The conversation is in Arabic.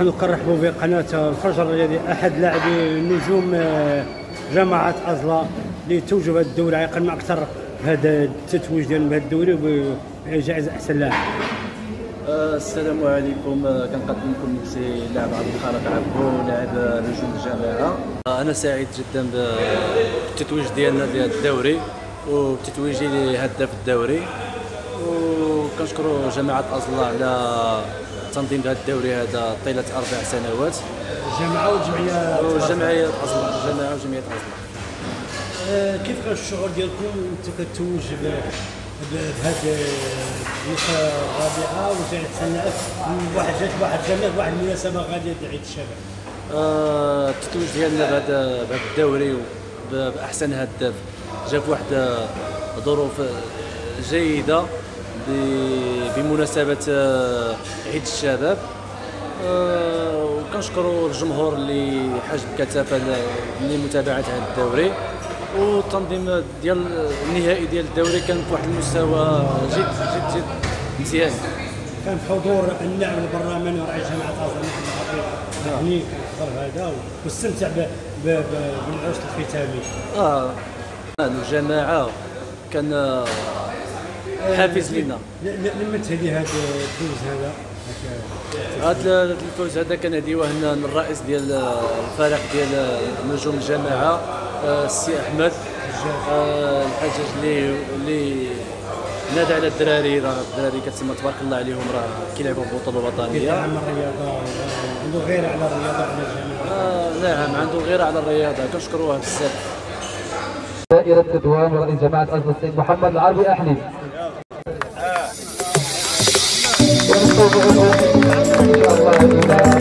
كنرحبوا بقناه الفجر الذي احد لاعبي نجوم جماعه ازلا اللي توجوا بهذا الدوري يقل اكثر بهذا التتويج ديال هذا الدوري بجائزه احسن لاعب. السلام عليكم. كنقدم لكم نفسي لاعب عبد الخالق عبو، لاعب نجوم الجامعه. انا سعيد جدا بالتتويج ديالنا ديال الدوري وبتتويجي لهداف الدوري، وكنشكروا جماعه ازلا على تنظيم هذا الدوري هذا طيله 4 سنوات. الجامعه وجمعيه ازلا، الجامعه وجمعيه ازلا. كيف كان الشعور ديالكم انت كتوج بهذه النسخه الرابعه وجاي تسنى واحد الجميع واحد المناسبه غاديه ديال عيد الشباب؟ التتويج ديالنا بهذا الدوري باحسن هداف جا في واحد ظروف جيده بمناسبه عيد الشباب، وكنشكروا الجمهور اللي حاج بكثافه لمتابعه هذا الدوري، والتنظيم ديال النهائي ديال الدوري كان في واحد المستوى جد جد جد مزيان. كان بحضور النائب البرلماني ورئيس جامعه ازلا يعني هذا واستمتع بالعرس الختامي. الجماعه كان حافز لنا. لما تهدي هذا الفوز هذا الفوز هذا كنهديوه للرئيس ديال الفريق ديال نجوم الجماعه السي احمد الحجاج اللي نادى على الدراري. راه الدراري كتسمى تبارك الله عليهم، راه كيلعبوا في بطوله وطنيه. كيدعم الرياضه، عنده غيره على الرياضه على الجماعه. نعم، عنده غيره على الرياضه، كنشكروه بزاف. دائرة رضوان ورئيس جماعة أزلا السيد محمد العربي أحلي. إن شاء الله